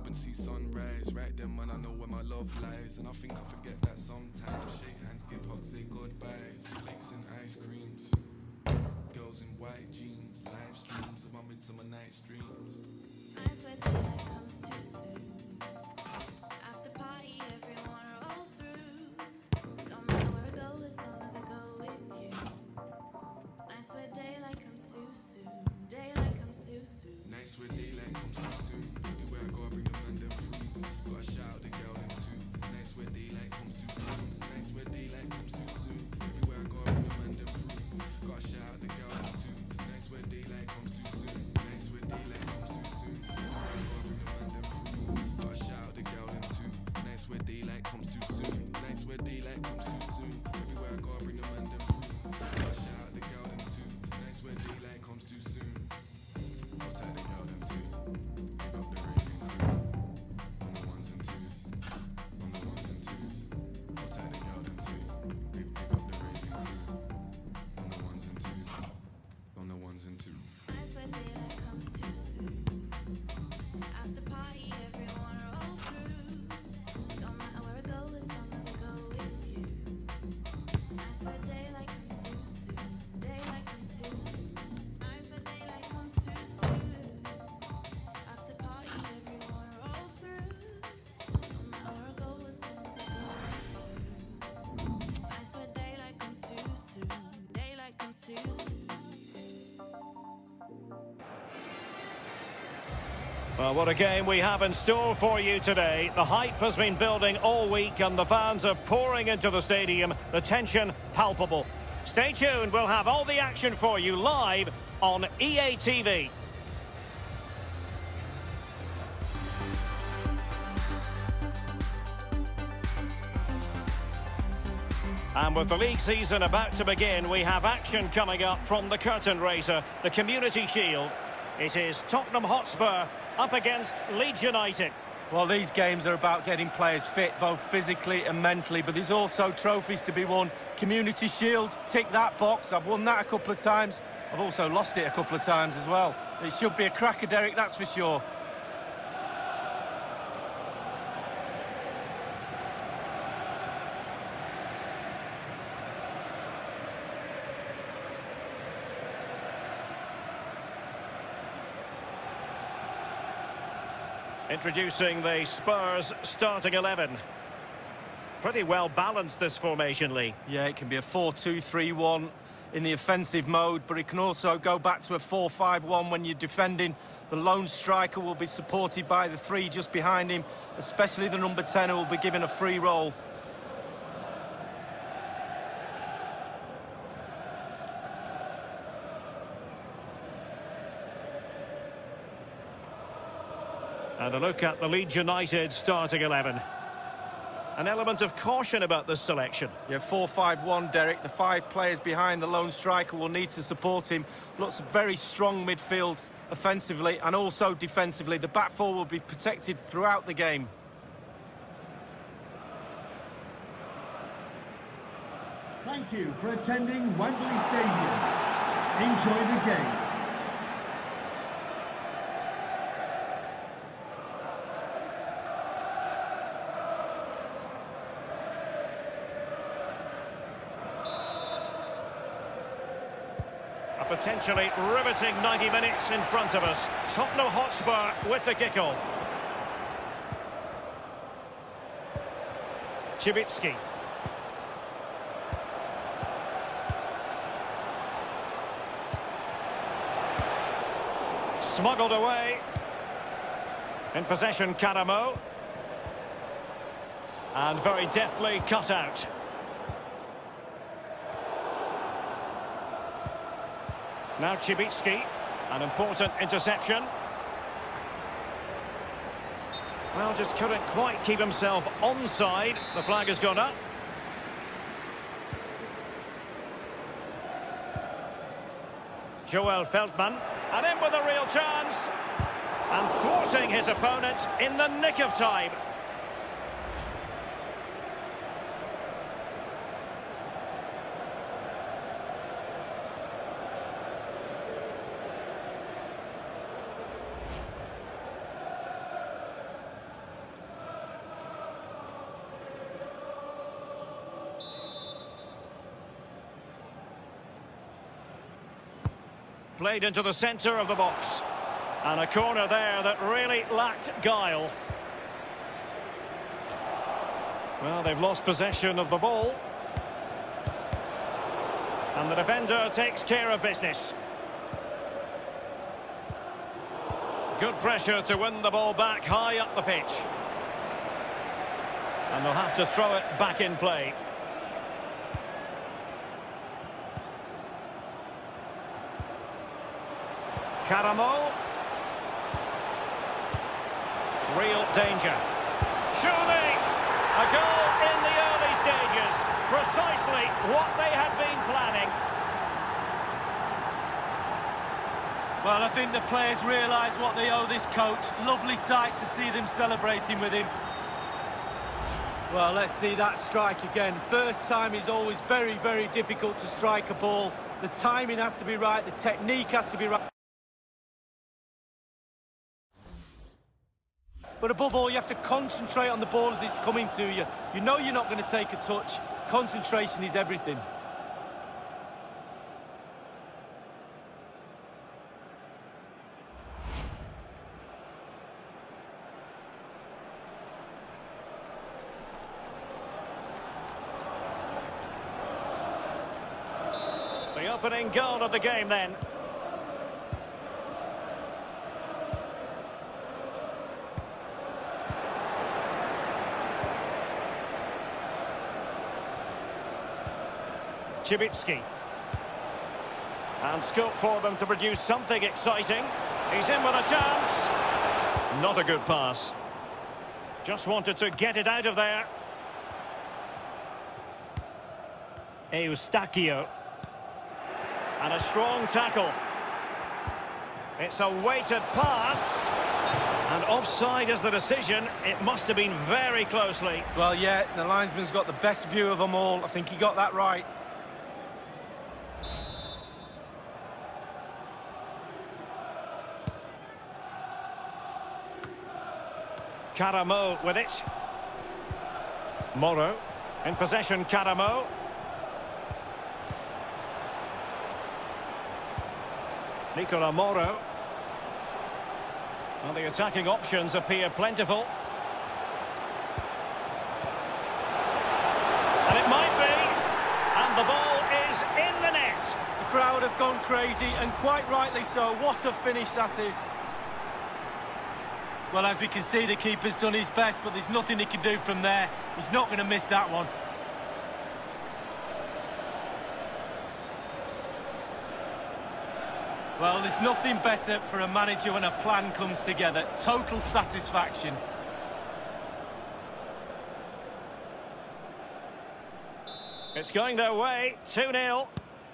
and see sunrise. Right then, man, I know where my love lies. And I think I forget that sometimes. Shake hands, give hugs, say goodbyes. Flakes and ice creams. Girls in white jeans. Live streams of my midsummer night's dreams. I swear daylight comes too soon. After party, everyone roll through. Don't matter where I go, as long as I go with you. I swear daylight comes too soon. Daylight comes too soon. Nights where daylight comes too soon. Everywhere I go, I bring the man them through. Gotta shout out the girl them too. Nights where daylight comes too soon. Nights where daylight comes too soon. Everywhere I go, I bring the man them through. Gotta shout out the girl them too. Nights where daylight comes too soon. Nights where daylight comes too soon. Nights where daylight comes too soon. Nights where daylight comes too soon. Everywhere I go, I bring the man them through. Gotta shout out the girl them too. Nights where daylight comes too soon. I'll tell the girl them too. Pick up the raving crew. On the ones and twos. On the ones and twos. I'll tell the girl them too. Pick up the raving crew. On the ones and twos. On the ones and twos. Nights where daylight comes too soon. After party, everyone roll through. Don't matter where I go, as long as I go with you. Nights where daylight comes too soon. Daylight comes too soon. Nights where daylight comes too soon. After party, everyone roll through. Don't matter where I go, as long as I go with you. Nights where daylight comes too soon. Daylight comes too soon. Well, what a game we have in store for you today. The hype has been building all week and the fans are pouring into the stadium. The tension palpable. Stay tuned, we'll have all the action for you live on EA TV. And with the league season about to begin, we have action coming up from the curtain raiser, the Community Shield. It is Tottenham Hotspur up against Leeds United. Well, these games are about getting players fit, both physically and mentally, but there's also trophies to be won. Community Shield, tick that box. I've won that a couple of times. I've also lost it a couple of times as well. It should be a cracker, Derek, that's for sure. Introducing the Spurs starting 11. Pretty well balanced, this formation, Lee. Yeah, it can be a 4-2-3-1 in the offensive mode, but it can also go back to a 4-5-1 when you're defending. The lone striker will be supported by the three just behind him, especially the number 10 who will be given a free role. And a look at the Leeds United starting 11. An element of caution about this selection. Yeah, 4-5-1, Derek. The 5 players behind the lone striker will need to support him. Looks very strong midfield offensively and also defensively. The back four will be protected throughout the game. Thank you for attending Wembley Stadium. Enjoy the game. A potentially riveting 90 minutes in front of us. Tottenham Hotspur with the kickoff. Cibicki. Smuggled away. In possession, Karamo. And very deftly cut out. Now Cibicki, an important interception. Well, just couldn't quite keep himself onside. The flag has gone up. Joel Feldman, and in with a real chance. And thwarting his opponent in the nick of time. Played into the centre of the box. And a corner there that really lacked guile. Well, they've lost possession of the ball. And the defender takes care of business. Good pressure to win the ball back high up the pitch. And they'll have to throw it back in play. Caramo. Real danger. Surely a goal in the early stages. Precisely what they had been planning. Well, I think the players realise what they owe this coach. Lovely sight to see them celebrating with him. Well, let's see that strike again. First time is always very, very difficult to strike a ball. The timing has to be right, the technique has to be right. But above all, you have to concentrate on the ball as it's coming to you. You know you're not going to take a touch. Concentration is everything. The opening goal of the game then. Cibicki. And scope for them to produce something exciting. He's in with a chance. Not a good pass. Just wanted to get it out of there. Eustachio. And a strong tackle. It's a weighted pass. And offside is the decision. It must have been very closely. Well, yeah, the linesman's got the best view of them all. I think he got that right. Caramo with it. Moro. In possession, Caramo. Nicola Moro. Well, the attacking options appear plentiful. And it might be. And the ball is in the net. The crowd have gone crazy, and quite rightly so. What a finish that is. Well, as we can see, the keeper's done his best, but there's nothing he can do from there. He's not going to miss that one. Well, there's nothing better for a manager when a plan comes together. Total satisfaction. It's going their way, 2-0.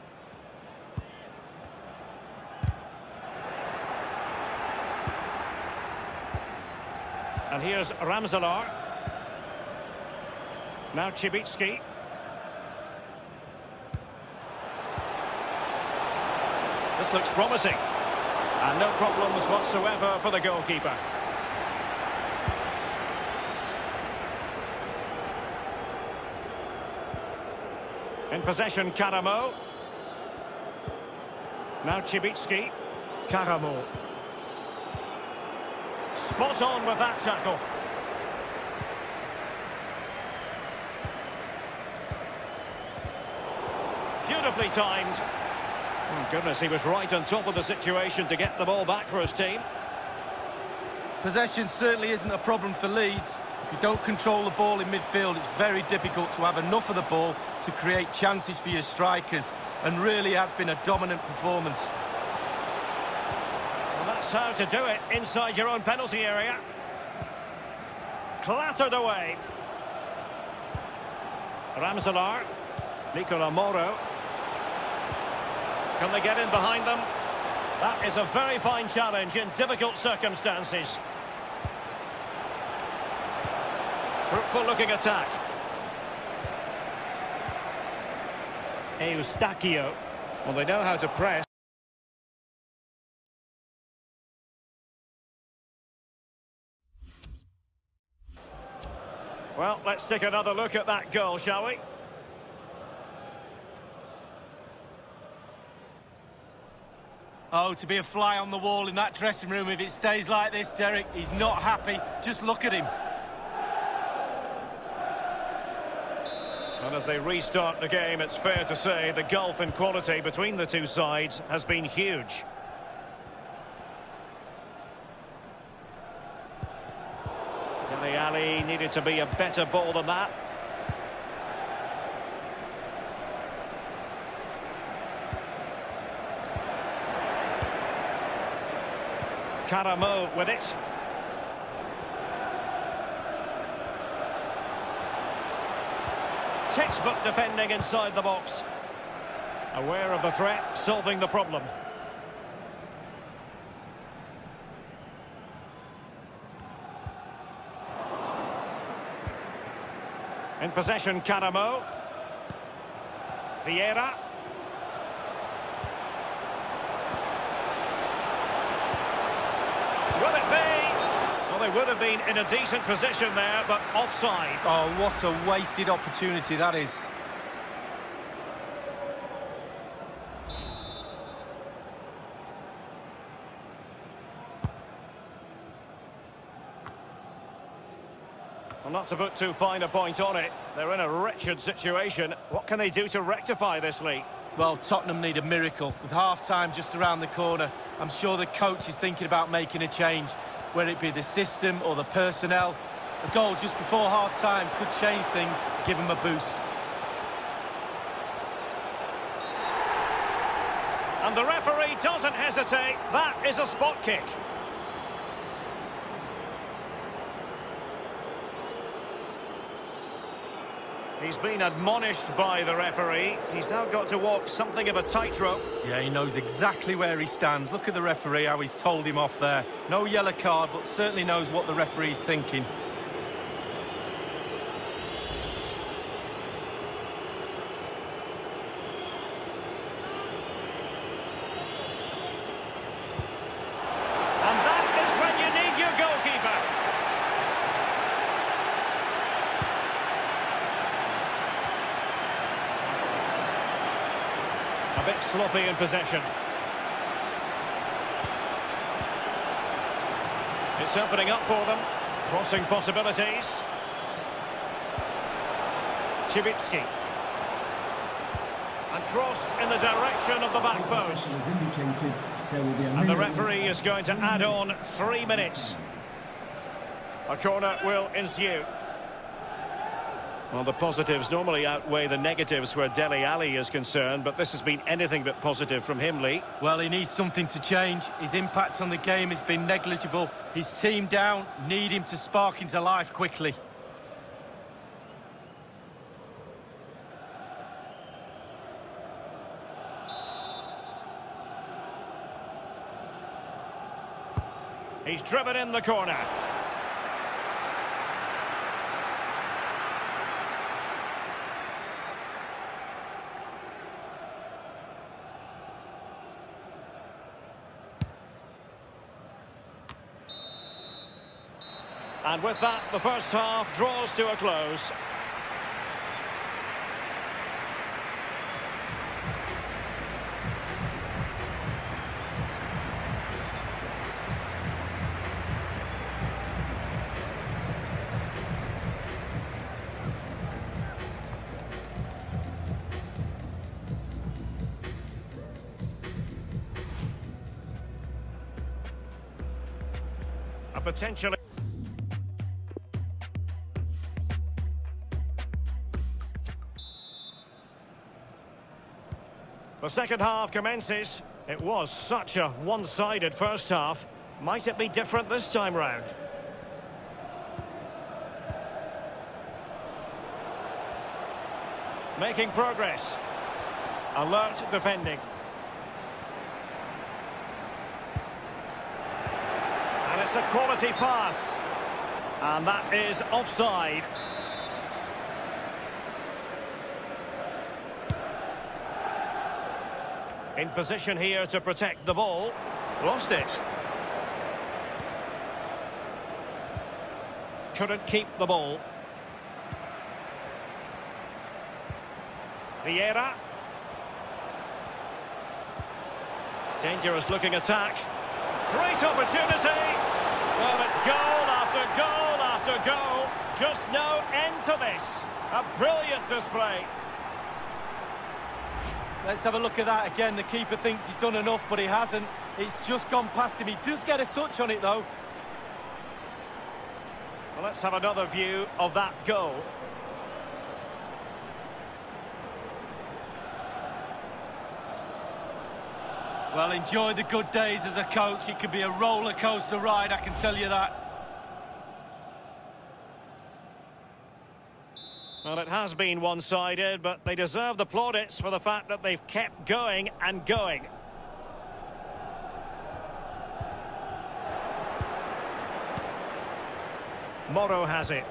And here's Ramselaar. Now Cibicki. This looks promising. And no problems whatsoever for the goalkeeper. In possession, Caramo. Now Cibicki. Caramo. Spot on with that tackle. Beautifully timed. Oh, goodness, he was right on top of the situation to get the ball back for his team. Possession certainly isn't a problem for Leeds. If you don't control the ball in midfield, it's very difficult to have enough of the ball to create chances for your strikers, and really has been a dominant performance. Well, that's how to do it inside your own penalty area. Clattered away. Ramselaar. Nicola Moro. Can they get in behind them? That is a very fine challenge in difficult circumstances. Fruitful looking attack. Eustachio. Well, they know how to press. Well, let's take another look at that goal, shall we? Oh, to be a fly on the wall in that dressing room if it stays like this, Derek. He's not happy. Just look at him. And as they restart the game, it's fair to say the gulf in quality between the two sides has been huge. Dele Alli needed to be a better ball than that. Karamo with it. Textbook defending inside the box. Aware of the threat, solving the problem. In possession, Karamo. Vieira. Will it be? Well, they would have been in a decent position there, but offside. Oh, what a wasted opportunity that is. Well, not to put too fine a point on it, they're in a wretched situation. What can they do to rectify this leak? Well, Tottenham need a miracle. With half-time just around the corner, I'm sure the coach is thinking about making a change, whether it be the system or the personnel. A goal just before half-time could change things, give them a boost. And the referee doesn't hesitate. That is a spot kick. He's been admonished by the referee. He's now got to walk something of a tightrope. Yeah, he knows exactly where he stands. Look at the referee, how he's told him off there. No yellow card, but certainly knows what the referee's thinking. And that is when you need your goalkeeper. A bit sloppy in possession. It's opening up for them. Crossing possibilities. Cibicki. And crossed in the direction of the back post. As indicated, there will be a And the minute. referee is going to add on 3 minutes. A corner will ensue. Well, the positives normally outweigh the negatives where Dele Alli is concerned, but this has been anything but positive from him, Lee. Well, he needs something to change. His impact on the game has been negligible. His team down, need him to spark into life quickly. He's driven in the corner. And with that, the first half draws to a close. A potentially... The second half commences. It was such a one-sided first half. Might it be different this time round? Making progress. Alert defending. And it's a quality pass. And that is offside. In position here to protect the ball. Lost it. Couldn't keep the ball. Vieira. Dangerous looking attack. Great opportunity. Well, it's goal after goal after goal. Just no end to this. A brilliant display. Let's have a look at that again. The keeper thinks he's done enough, but he hasn't. It's just gone past him. He does get a touch on it, though. Well, let's have another view of that goal. Well, enjoy the good days as a coach. It can be a roller coaster ride, I can tell you that. Well, it has been one-sided, but they deserve the plaudits for the fact that they've kept going and going. Moro has it.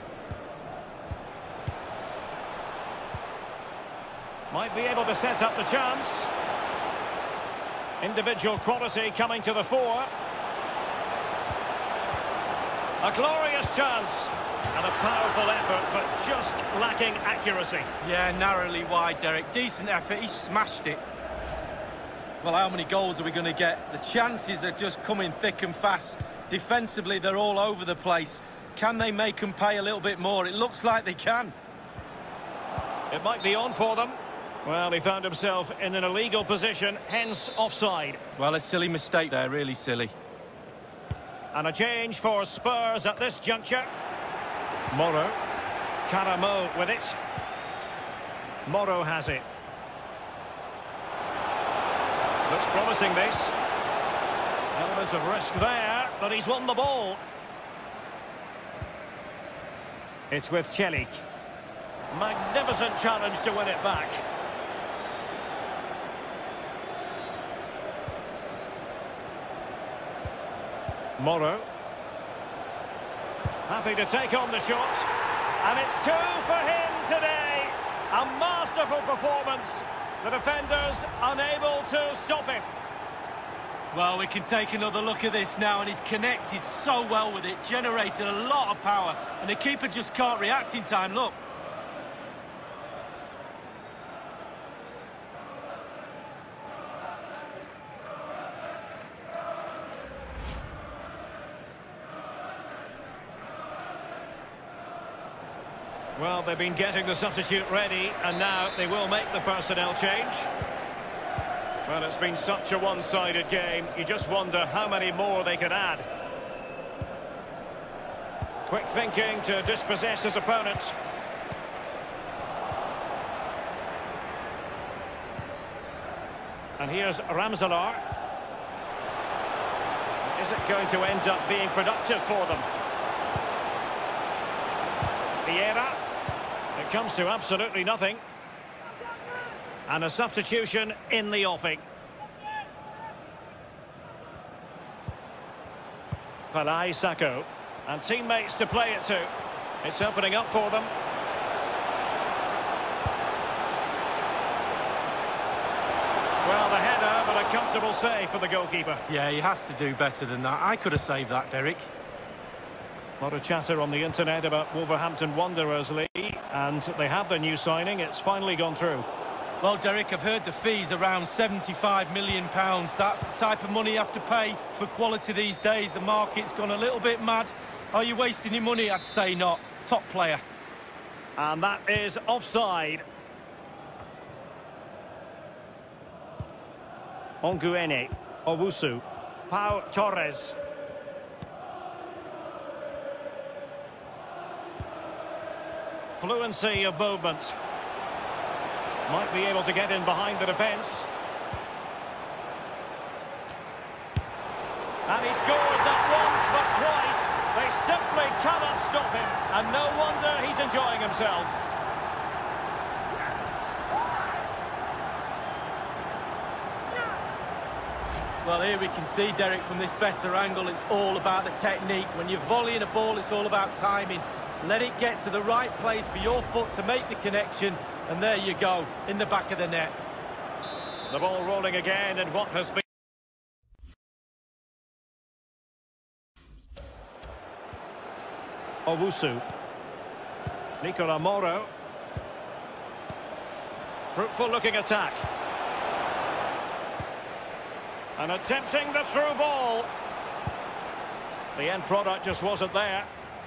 Might be able to set up the chance. Individual quality coming to the fore. A glorious chance. And a powerful effort, but just lacking accuracy. Yeah, narrowly wide, Derek. Decent effort, he smashed it. Well, how many goals are we going to get? The chances are just coming thick and fast. Defensively, they're all over the place. Can they make them pay a little bit more? It looks like they can. It might be on for them. Well, he found himself in an illegal position, hence offside. Well, a silly mistake there, really silly. And a change for Spurs at this juncture. Moro. Caramo with it. Moro has it. Looks promising, this. Element of risk there, but he's won the ball. It's with Celik. Magnificent challenge to win it back. Moro. Happy to take on the shot. And it's 2 for him today. A masterful performance. The defenders unable to stop him. Well, we can take another look at this now, and he's connected so well with it, generated a lot of power, and the keeper just can't react in time. Look. Well, they've been getting the substitute ready, and now they will make the personnel change. Well, it's been such a one-sided game. You just wonder how many more they could add. Quick thinking to dispossess his opponent. And here's Ramselaar. Is it going to end up being productive for them? Vieira. It comes to absolutely nothing. And a substitution in the offing. Palai Sacco. And teammates to play it to. It's opening up for them. Well, the header, but a comfortable save for the goalkeeper. Yeah, he has to do better than that. I could have saved that, Derek. A lot of chatter on the internet about Wolverhampton Wanderers, Lee, and they have their new signing. It's finally gone through. Well, Derek, I've heard the fee's around £75 million. That's the type of money you have to pay for quality these days. The market's gone a little bit mad. Are you wasting your money? I'd say not. Top player. And that is offside. Onguene, Owusu, Pau Torres. Fluency of movement. Might be able to get in behind the defence. And he scored not once but twice. They simply cannot stop him. And no wonder he's enjoying himself. Well, here we can see, Derek, from this better angle, it's all about the technique. When you're volleying a ball, it's all about timing. Let it get to the right place for your foot to make the connection. And there you go, in the back of the net. The ball rolling again in what has been... Owusu. Nicola Moro. Fruitful looking attack. And attempting the through ball. The end product just wasn't there.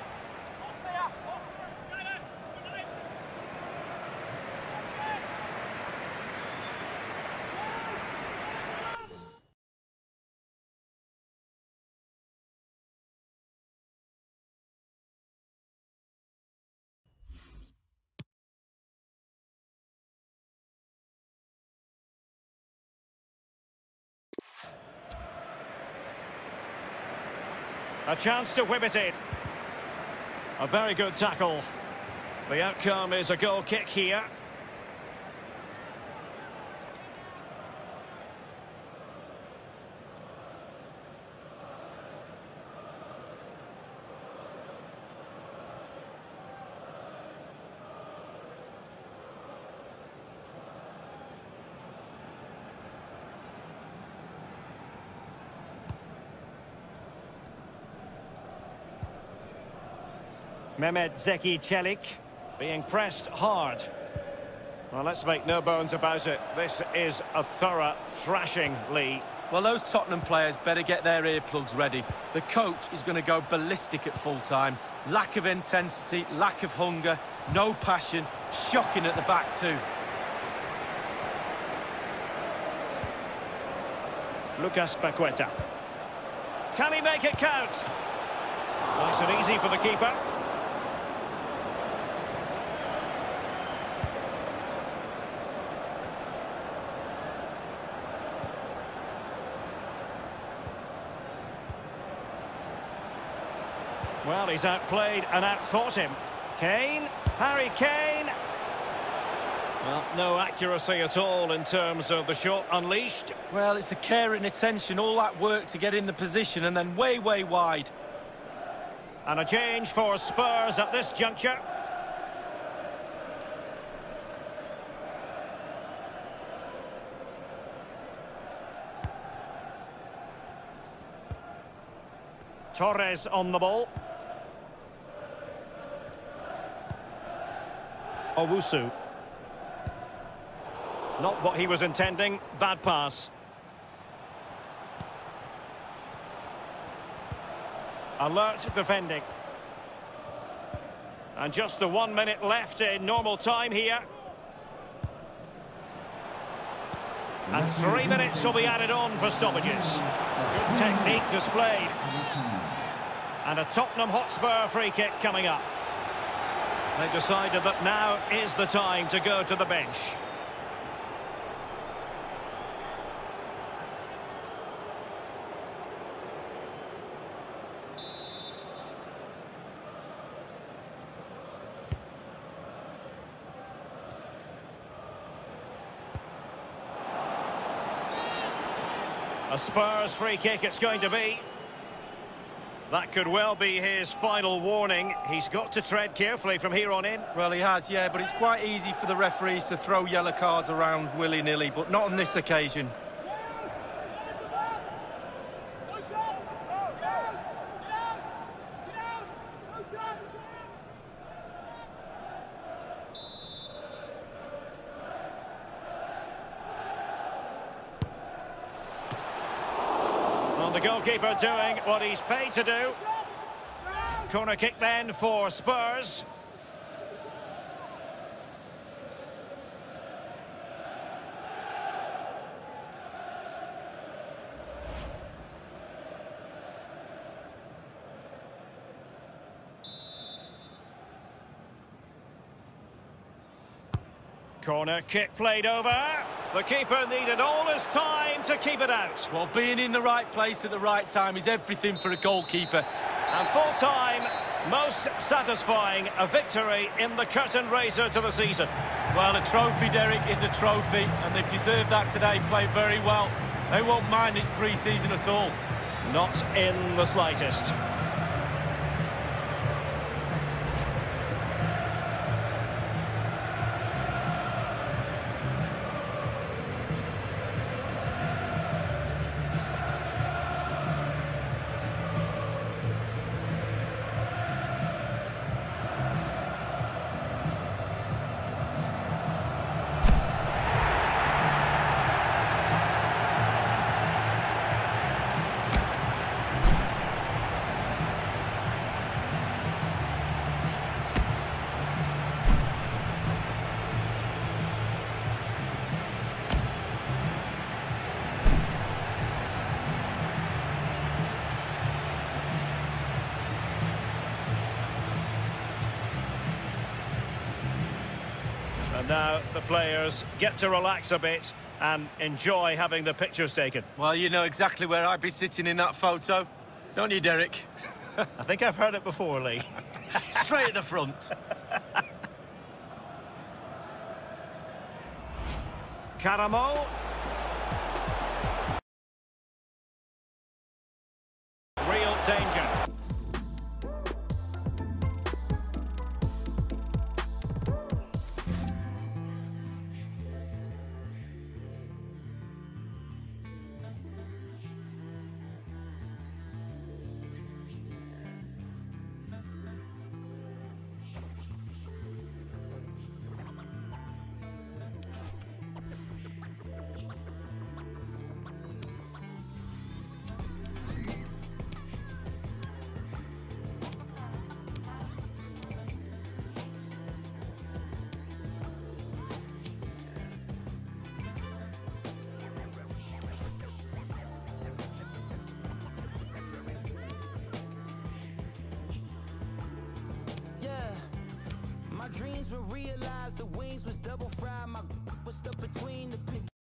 A chance to whip it in. A very good tackle. The outcome is a goal kick here. Mehmet Zeki Çelik being pressed hard. Well, let's make no bones about it. This is a thorough thrashing, Lee. Well, those Tottenham players better get their earplugs ready. The coach is going to go ballistic at full time. Lack of intensity, lack of hunger, no passion. Shocking at the back too. Lucas Paqueta. Can he make it count? Nice and easy for the keeper. Well, he's outplayed and outthought him. Kane, Harry Kane. Well, no accuracy at all in terms of the shot unleashed. Well, it's the care and attention, all that work to get in the position and then way, way wide. And a change for Spurs at this juncture. Torres on the ball. Owusu. Not what he was intending. Bad pass. Alert defending. And just the 1 minute left in normal time here. And 3 minutes will be added on for stoppages. Good technique displayed. And a Tottenham Hotspur free kick coming up. They've decided that now is the time to go to the bench. A Spurs free kick it's going to be. That could well be his final warning. He's got to tread carefully from here on in. Well, he has, yeah, but it's quite easy for the referees to throw yellow cards around willy-nilly, but not on this occasion. The goalkeeper doing what he's paid to do. Corner kick then for Spurs. Corner kick played over. The keeper needed all his time to keep it out. Well, being in the right place at the right time is everything for a goalkeeper. And full time, most satisfying, a victory in the curtain raiser to the season. Well, a trophy, Derek, is a trophy, and they've deserved that today, played very well. They won't mind it's pre-season at all. Not in the slightest. And now the players get to relax a bit and enjoy having the pictures taken. Well, you know exactly where I'd be sitting in that photo, don't you, Derek? I think I've heard it before, Lee. Straight at the front. Caramo. Real danger. My dreams were realized, the wings was double fried, my was stuck between the